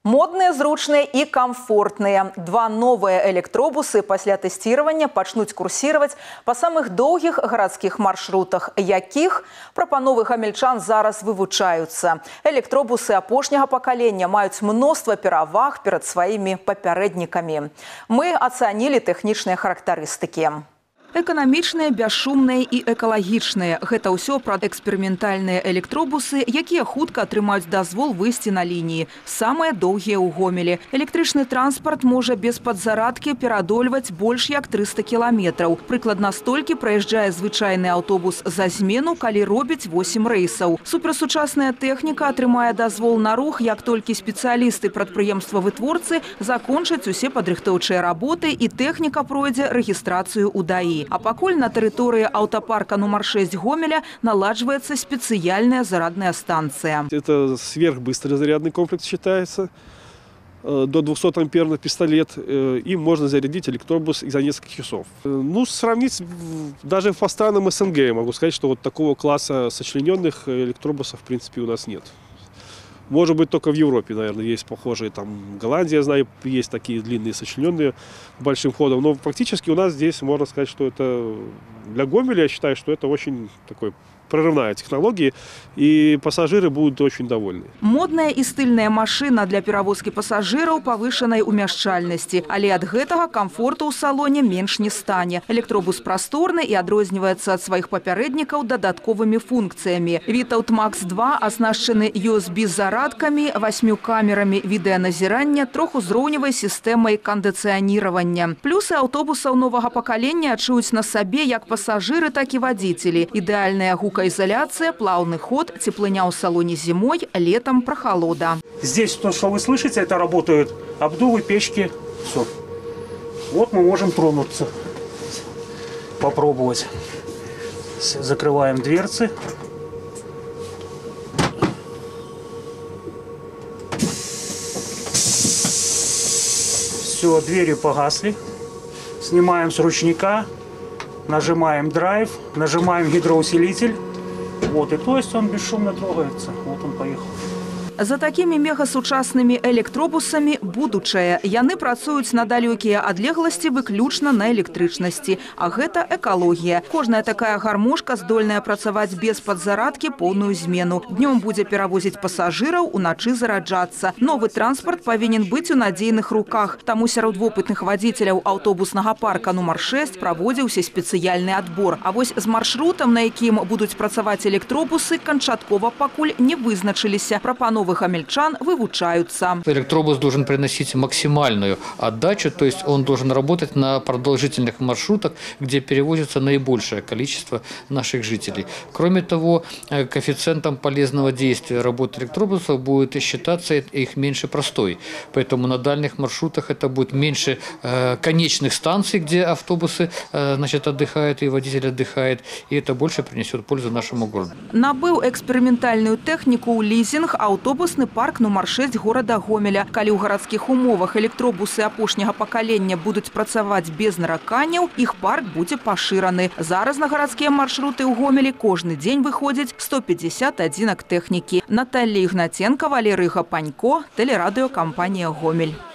Модные, зручные и комфортные. Два новые электробусы после тестирования пачнуць курсировать по самых долгих городских маршрутах, яких прапановы гамельчан зараз вывучаются. Электробусы апошняга поколения маюць множество пераваг перед своими папярэднікамі. Мы оценили техничные характеристики. Эканамічныя, бесшумныя і экалагічныя. Гэта ўсё пра эксперыментальныя электробусы, якія хутка атрымаюць дазвол выйсці на лініі. Самыя доўгія ў Гомелі. Электрычны транспарт можа без падзарадкі перадольваць больш як 300 кіламетраў. Прыкладна столькі праязджае звычайны аўтобус за змену, калі робіць 8 рэйсаў. Суперсучасная тэхніка атрымае дазвол на рух, як толькі спецыялісты прадпрыемства-вытворцы закончаць усе падрыхтоўчыя работы і тэхніка пройдзе рэгістрацыю ў ДАІ. А пакуль на территории автопарка номер 6 Гомеля наладживается специальная зарядная станция. Это сверхбыстрый зарядный комплекс считается. До 200-амперный пистолет. Им можно зарядить электробус за несколько часов. Ну, сравнить даже по странам СНГ, я могу сказать, что вот такого класса сочлененных электробусов в принципе у нас нет. Может быть, только в Европе, наверное, есть похожие. Там Голландия, я знаю, есть такие длинные, сочлененные большим ходом. Но фактически у нас здесь можно сказать, что это для Гомеля, я считаю, что это очень такой прорывная технология, и пассажиры будут очень довольны. Модная и стильная машина для перевозки пассажиров повышенной умяшчальности. Але от гэтага комфорта у салоне менш не стане. Электробус просторный и адрозніваецца от своих папярэднікаў додатковыми функциями. Витаут Макс 2 оснащены USB-зарадками, 8 камерами видеоназирания, трохузроўневай системой кондиционирования. Плюсы автобусов нового поколения адчуюць на себе як пассажиры, так и водители. Идеальная гукоизоляция, плавный ход, теплыня в салоне зимой, летом прохолода. Здесь то, что вы слышите, это работают обдувы, печки. Все. Вот мы можем тронуться. Попробовать. Закрываем дверцы. Все, двери погасли. Снимаем с ручника. Нажимаем драйв, нажимаем гидроусилитель. Вот, и то есть он бесшумно трогается. Вот он поехал. За такими мегасучаснымі электробусамі будучае. Яны працуюць на далёкія адлегласці выключна на электрычнасці. А гэта экалогія. Кожная такая гармошка здольная працаваць без падзарадкі поўную змену. Днём будзе перавозіць пасажыраў, уначы зараджацца. Новы транспарт павінен быць у надзейных руках. Таму сярод вопытных вадзіцеляў аўтобуснага парка номер 6 праводзіўся спецыяльны адбор. А вось з маршрутам, на якім будуць працаваць электробусы, канчаткова пакуль не вызначыліся. Прапановы гамельчан вывучаются. Электробус должен приносить максимальную отдачу, то есть он должен работать на продолжительных маршрутах, где перевозится наибольшее количество наших жителей. Кроме того, коэффициентом полезного действия работы электробусов будет считаться их меньше простой. Поэтому на дальних маршрутах это будет меньше конечных станций, где автобусы отдыхают и водитель отдыхает, и это больше принесет пользу нашему городу. Набыў экспериментальную технику у лизинг автобусный парк номер 6 города Гомеля. Калі ў гарадскіх умовах электробусы апошняга пакалення будуць працаваць без нараканняў, іх парк будзе пашыраны. Зараз на гарадскія маршруты ў Гомелі кожны дзень выходзіць 150 адзінак тэхнікі. Наталья Ігнатенко, Валерий Гапанько, телерадиокомпания «Гомель».